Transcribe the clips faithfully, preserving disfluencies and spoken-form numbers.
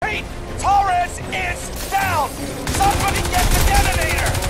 repeat, Torres is down! Somebody get the detonator!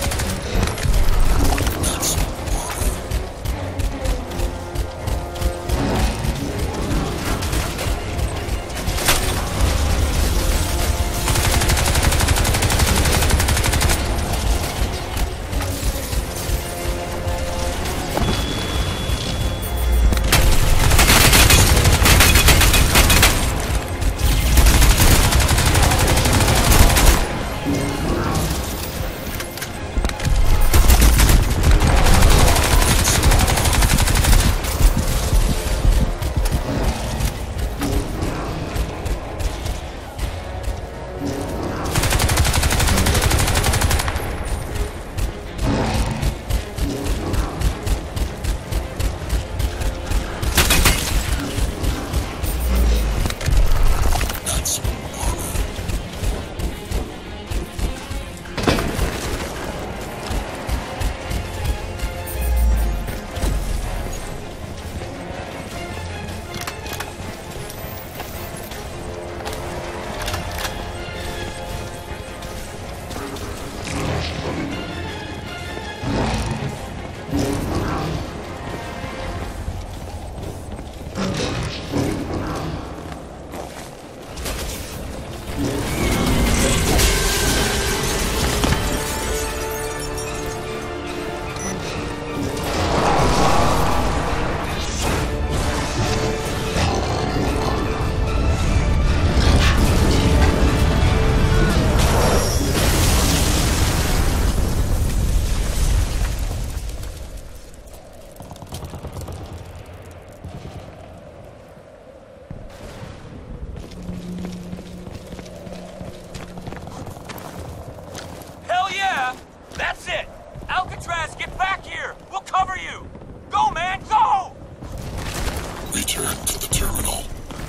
That's it! Alcatraz, get back here! We'll cover you! Go, man, go! Return to the terminal.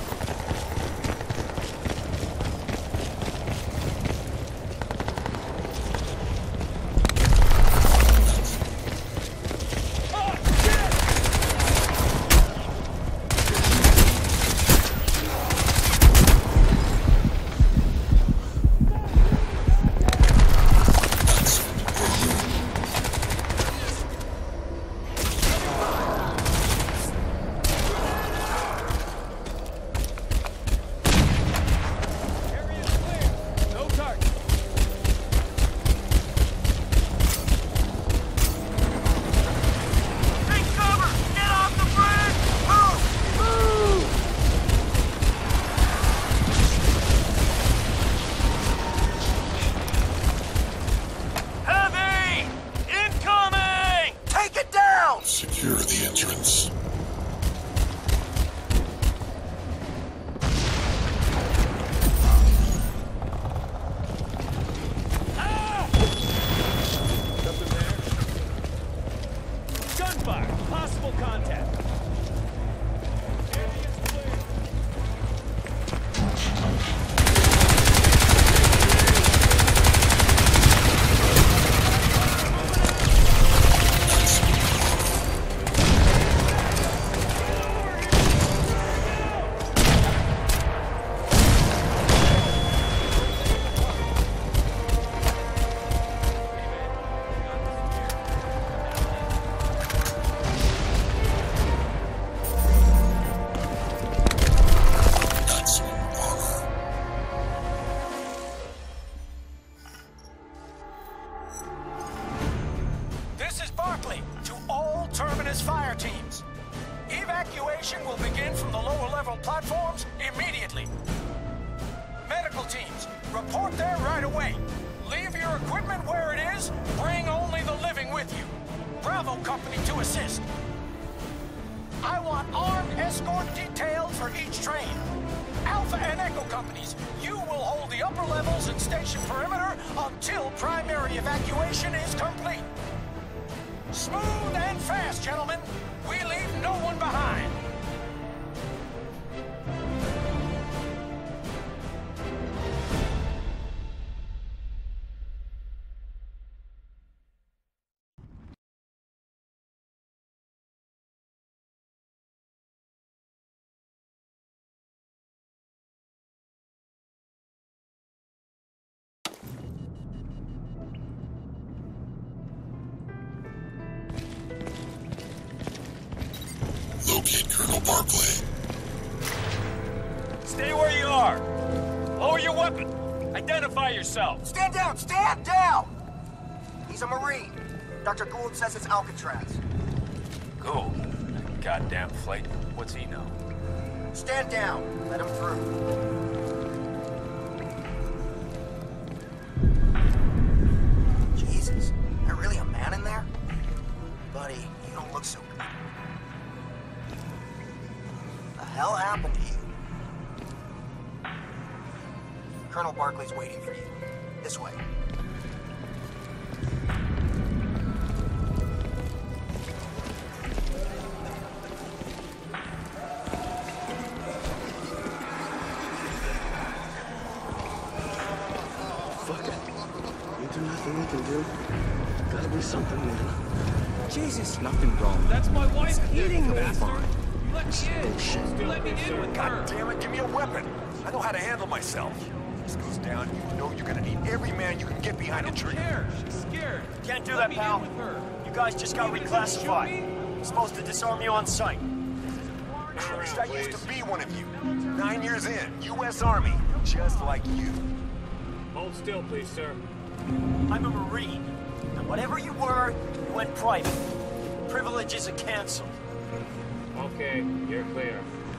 Secure the entrance. Ah! Nothing there. Gunfire! Possible contact. To all Terminus fire teams. Evacuation will begin from the lower level platforms immediately. Medical teams, report there right away. Leave your equipment where it is, bring only the living with you. Bravo Company to assist. I want armed escort detailed for each train. Alpha and Echo Companies, you will hold the upper levels and station perimeter until primary evacuation is complete. Smooth and fast, gentlemen. We leave no one behind. Barkley. Stay where you are. Lower your weapon. Identify yourself. Stand down! Stand down! He's a Marine. Doctor Gould says it's Alcatraz. Gould? Goddamn flake. What's he know? Stand down. Let him through. Jesus. There really a man in there? Buddy, you don't look so good. The hell happened to you? Colonel Barkley's waiting for you. This way. Fuck it. Ain't there nothing we can do? Gotta be something, man. Jesus. Nothing wrong. That's my wife eating me. Fine. You let me in. Bullshit. You let me in with her. God damn it, give me a weapon. I know how to handle myself. This goes down, you know you're gonna need every man you can get behind I a don't tree. care. She's scared. Can't do Let that, me pal. in with her. You guys just got Even if you shoot reclassified. me? I'm supposed to disarm you on sight. Christ, I used to be one of you. Nine years in, U S Army, just like you. Hold still, please, sir. I'm a Marine. And whatever you were, you went private. Privileges are canceled. Okay, you're clear.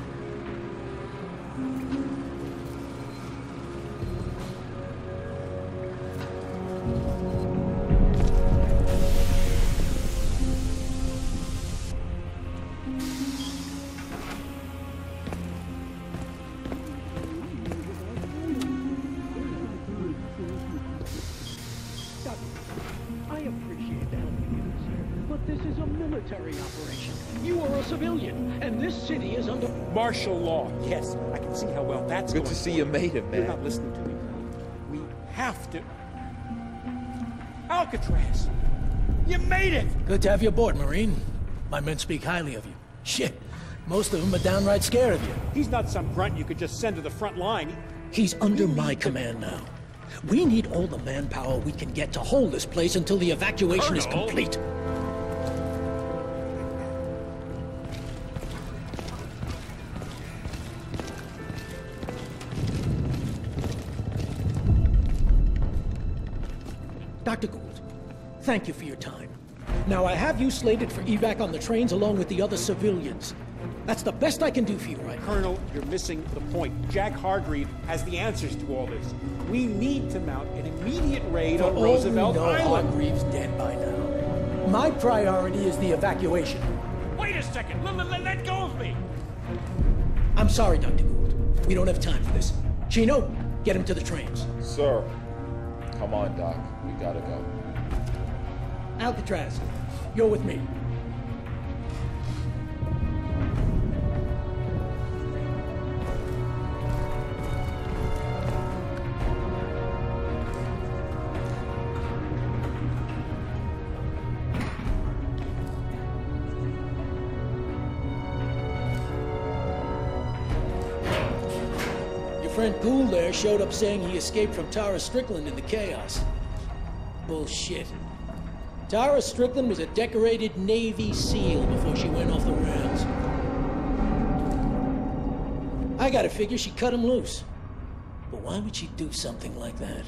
I appreciate the help you give us here, but this is a military operation. You are a civilian, and this city is under Martial law. Yes, I can see how well that's Good going. to see you made it, man. You're not listening to me. We have to. Alcatraz! You made it! Good to have you aboard, Marine. My men speak highly of you. Shit, most of them are downright scared of you. He's not some grunt you could just send to the front line. He's under my command now. We need all the manpower we can get to hold this place until the evacuation is Colonel? complete. Doctor Gould, thank you for your time. Now, I have you slated for evac on the trains along with the other civilians. That's the best I can do for you right now. Colonel, you're missing the point. Jack Hargreave has the answers to all this. We need to mount an immediate raid For on all Roosevelt we know, Island. Hargreaves dead by now. My priority is the evacuation. Wait a second! Let, let, let go of me! I'm sorry, Doctor Gould. We don't have time for this. Chino, get him to the trains. Sir. Come on, Doc. We gotta go. Alcatraz, you're with me. Your friend Gould there showed up saying he escaped from Tara Strickland in the chaos. Bullshit. Tara Strickland was a decorated Navy SEAL before she went off the rails. I gotta figure she cut him loose. But why would she do something like that?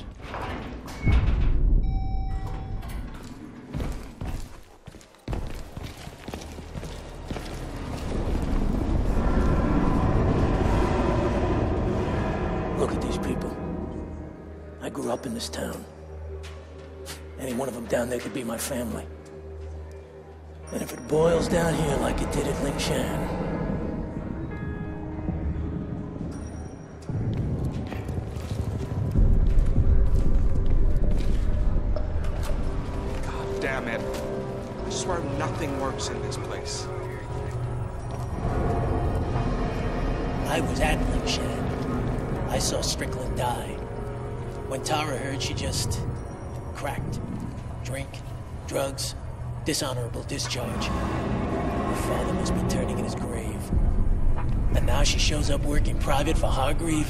Look at these people. I grew up in this town. Any one of them down there could be my family. And if it boils down here like it did at Lingshan, God damn it. I swear nothing works in this place. I was at Lingshan. I saw Strickland die. When Tara heard, she just cracked. Drink, drugs, dishonorable discharge. Her father must be turning in his grave. And now she shows up working private for Hargreave.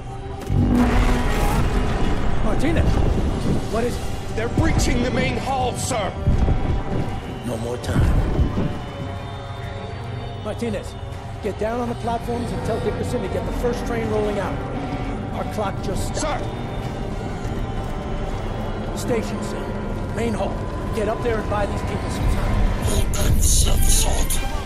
Martinez, what is it? They're breaching the main hall, sir! No more time. Martinez, Get down on the platforms and tell Dickerson to get the first train rolling out. Our clock just stopped. Sir! Station cell. Main hall. Get up there and buy these people some time. We'll bend the Seth Salt.